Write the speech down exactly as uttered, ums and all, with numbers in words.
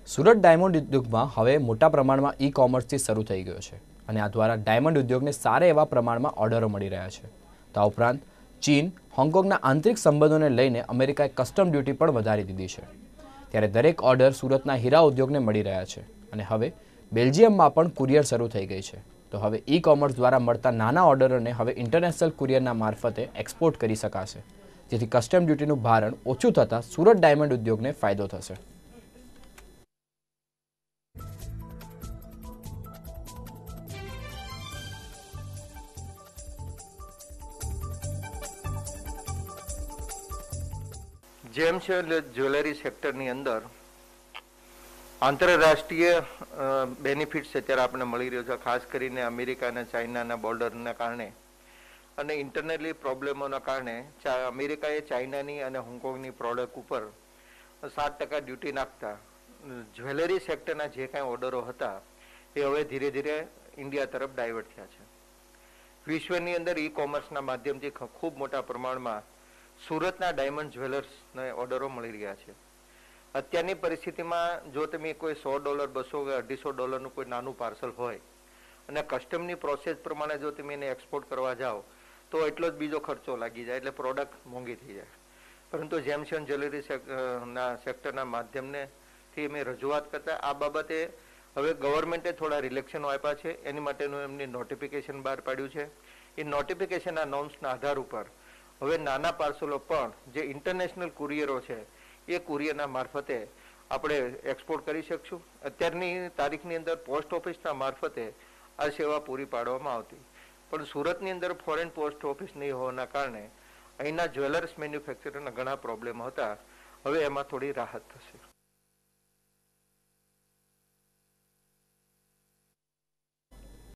Surat diamond ઉદ્યોગમાં હવે મોટા પ્રમાણમાં ઈ કોમર્સથી શરૂ થઈ ગયો છે અને આ દ્વારા ડાયમંડ ઉદ્યોગને સારા એવા પ્રમાણમાં ઓર્ડરો મળી રહ્યા છે. તો આ ઉપરાંત ચીન, હોંગકોંગના આંતરિક સંબંધોને લઈને અમેરિકાએ કસ્ટમ ડ્યુટી પણ વધારી દીધી છે. ત્યારે દરેક ઓર્ડર સુરતના હીરા ઉદ્યોગને મળી રહ્યા છે અને હવે બેલ્જિયમમાં પણ કુરિયર શરૂ થઈ ગઈ છે. તો હવે ઈ કોમર્સ દ્વારા મળતા નાના ઓર્ડરોને હવે ઇન્ટરનેશનલ કુરિયરના મારફતે એક્સપોર્ટ કરી શકાશે, જેથી કસ્ટમ ડ્યુટીનું ભારણ ઓછું થતાં સુરત ડાયમંડ ઉદ્યોગને ફાયદો થશે. જેમ્સ જ્વેલરી સેક્ટરની અંદર આંતરરાષ્ટ્રીય બેનિફિટ્સ અત્યારે આપણને મળી રહ્યો છે, ખાસ કરીને અમેરિકા અને ચાઇનાના બોર્ડરના કારણે અને ઇન્ટરનલી પ્રોબ્લેમોના કારણે અમેરિકાએ ચાઇનાની અને હોંગકોંગની પ્રોડક્ટ ઉપર સાત ટકા ડ્યુટી નાખતા જ્વેલરી સેક્ટરના જે કાંઈ ઓર્ડરો હતા એ હવે ધીરે ધીરે ઇન્ડિયા તરફ ડાયવર્ટ થયા છે. વિશ્વની અંદર ઈ કોમર્સના માધ્યમથી ખૂબ મોટા પ્રમાણમાં સુરતના ડાયમંડ જ્વેલર્સને ઓર્ડરો મળી રહ્યા છે. અત્યારની પરિસ્થિતિમાં જો તમે કોઈ સો ડોલર બસો કે અઢીસો ડોલરનું કોઈ નાનું પાર્સલ હોય અને કસ્ટમની પ્રોસેસ પ્રમાણે જો તમે એને એક્સપોર્ટ કરવા જાઓ તો એટલો જ બીજો ખર્ચો લાગી જાય, એટલે પ્રોડક્ટ મોંઘી થઈ જાય. પરંતુ જેમ્સ જ્વેલરી ના સેક્ટરના માધ્યમથી અમે રજૂઆત કરતા આ બાબતે હવે ગવર્મેન્ટે થોડા રિલેક્શનો આપ્યા છે. એની માટેનું એમની નોટિફિકેશન બહાર પાડ્યું છે. એ નોટિફિકેશનના નોર્મ્સના આધાર ઉપર હવે નાના પાર્સલો પણ જે ઇન્ટરનેશનલ કુરિયરો છે એ કુરિયરના મારફતે આપણે એક્સપોર્ટ કરી શકશું. અત્યારની તારીખની અંદર પોસ્ટ ઓફિસના મારફતે આ સેવા પૂરી પાડવામાં આવતી, પણ સુરતની અંદર ફોરેન પોસ્ટ ઓફિસ નહીં હોવાના કારણે અહીંના જ્વેલર્સ મેન્યુફેક્ચરના ઘણા પ્રોબ્લેમ હતા. હવે એમાં થોડી રાહત થશે.